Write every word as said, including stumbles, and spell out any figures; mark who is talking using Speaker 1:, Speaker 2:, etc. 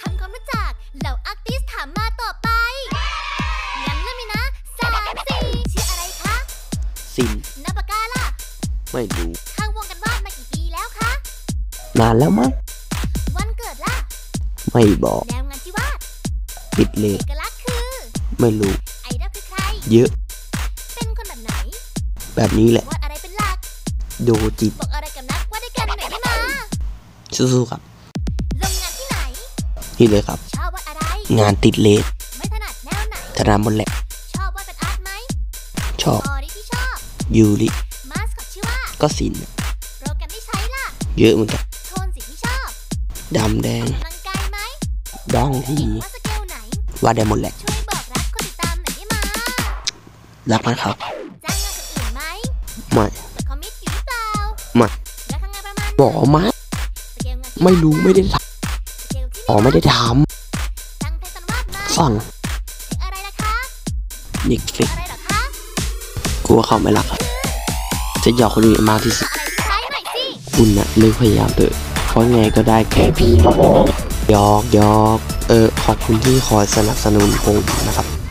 Speaker 1: ทำความรู้จักเหล่าอาร์ติสต์ถามมาต่อไปงั้นเริ่มเลยนะสามสี่ชื่ออะไรคะ
Speaker 2: ซิน
Speaker 1: นามปากกาล่ะ
Speaker 2: ไม่รู้
Speaker 1: เข้าวงกันวาดมากี่ปีแล้วคะ
Speaker 2: นานแล้วมั้ง
Speaker 1: วันเกิดล่ะ
Speaker 2: ไม่บอก
Speaker 1: แนวงานที่วาด
Speaker 2: ติดเล
Speaker 1: ขเอกลักษณ์คือ
Speaker 2: ไม่รู้
Speaker 1: ไอดอลคือใคร
Speaker 2: เยอะ
Speaker 1: เป็นคนแบบไหน
Speaker 2: แบบนี้แหละ
Speaker 1: วาดอะไรเป็นหลัก
Speaker 2: โดจิต
Speaker 1: บอกอะไรกับนักวาดด้วยกันหน่อยได้ไหม
Speaker 2: สู้ๆครับ
Speaker 1: ลงงานที่ไหน
Speaker 2: นี่เลยครับ
Speaker 1: ชอบวาดอะไร
Speaker 2: งานติดเลส
Speaker 1: ไม่ถนัดแนวไหน
Speaker 2: ถนัดหมดแหละ
Speaker 1: ชอบวาดเป็นอาร์ตไหม
Speaker 2: ชอบ
Speaker 1: ออริที่ชอบ
Speaker 2: ยูริ
Speaker 1: มาสคอตชื่อว่า
Speaker 2: ก็สิน
Speaker 1: โปรแกรมที่ใช้ล่ะ
Speaker 2: เยอะเหมือนกัน
Speaker 1: โทนสีที่ชอบ
Speaker 2: ดำแดง
Speaker 1: กำลังกายไหม
Speaker 2: บางที
Speaker 1: วาดสเกลไหน
Speaker 2: วาดได้หมดแหละ
Speaker 1: ช่วยบอกรักคนติดตามหน่อยได้ไหม
Speaker 2: รักมันครับ
Speaker 1: จ้างงานคนอื่นไหม
Speaker 2: ไม่
Speaker 1: แต่คอมมิตอยู่หรือเปล่า
Speaker 2: ไม่
Speaker 1: แล้วทำงานประมาณ
Speaker 2: บอกมาไม่รู้ไม่ได้ทำอ๋อไม่ได้ท
Speaker 1: ำตั้งใจสันวาดมา
Speaker 2: ฟัง
Speaker 1: อะไรล่ะคะ
Speaker 2: นิกฟิก
Speaker 1: อะไรหรอคะ
Speaker 2: กลัวเขาไม่รักครับจะหยอกคนอื่นมากที่สุดคุณน่ะเลือกพยายามเถอะเพราะไงก็ได้แค่พี่หยอกหยอกเออขอบคุณที่คอยสนับสนุนผมนะครับ